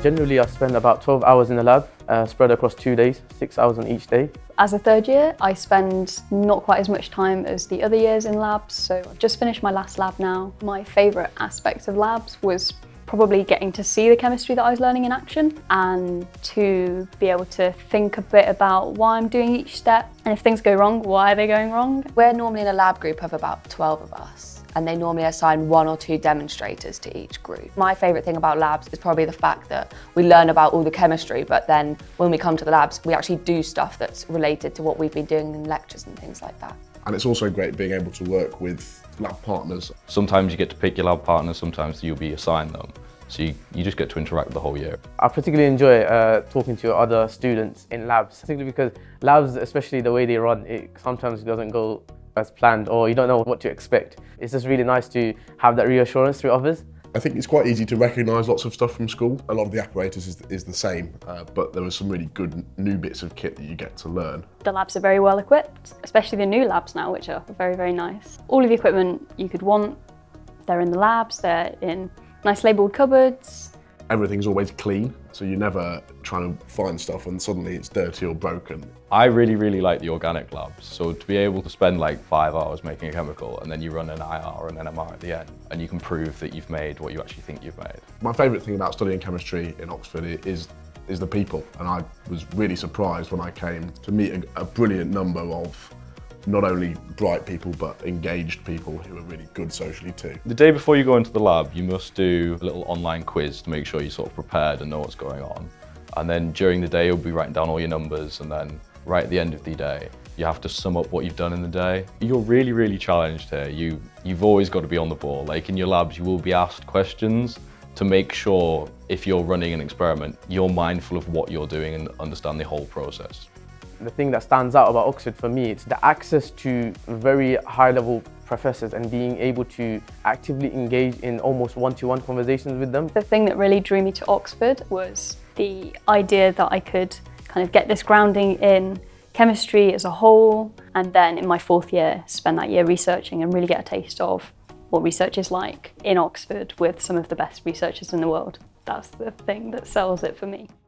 Generally, I spend about 12 hours in the lab, spread across 2 days, 6 hours on each day. As a third year, I spend not quite as much time as the other years in labs, so I've just finished my last lab now. My favourite aspect of labs was probably getting to see the chemistry that I was learning in action and to be able to think a bit about why I'm doing each step, and if things go wrong, why are they going wrong? We're normally in a lab group of about 12 of us, and they normally assign 1 or 2 demonstrators to each group. My favourite thing about labs is probably the fact that we learn about all the chemistry, but then when we come to the labs, we actually do stuff that's related to what we've been doing in lectures and things like that. And it's also great being able to work with lab partners. Sometimes you get to pick your lab partners, sometimes you'll be assigned them. So you just get to interact the whole year. I particularly enjoy talking to other students in labs, particularly because labs, especially the way they run, it sometimes doesn't go as planned or you don't know what to expect. It's just really nice to have that reassurance through others. I think it's quite easy to recognise lots of stuff from school. A lot of the apparatus is the same, but there are some really good new bits of kit that you get to learn. The labs are very well equipped, especially the new labs now, which are very, very nice. All of the equipment you could want, they're in the labs, they're in nice labelled cupboards. Everything's always clean, so you're never trying to find stuff and suddenly it's dirty or broken. I really like the organic labs. So to be able to spend like 5 hours making a chemical and then you run an IR and an MR at the end and you can prove that you've made what you actually think you've made. My favourite thing about studying chemistry in Oxford is the people, and I was really surprised when I came to meet a brilliant number of not only bright people, but engaged people who are really good socially too. The day before you go into the lab, you must do a little online quiz to make sure you're sort of prepared and know what's going on. And then during the day, you'll be writing down all your numbers, and then right at the end of the day, you have to sum up what you've done in the day. You're really challenged here. You've always got to be on the ball. Like in your labs, you will be asked questions to make sure if you're running an experiment, you're mindful of what you're doing and understand the whole process. The thing that stands out about Oxford for me, it's the access to very high-level professors and being able to actively engage in almost one-to-one conversations with them. The thing that really drew me to Oxford was the idea that I could kind of get this grounding in chemistry as a whole, and then in my 4th year, spend that year researching and really get a taste of what research is like in Oxford with some of the best researchers in the world. That's the thing that sells it for me.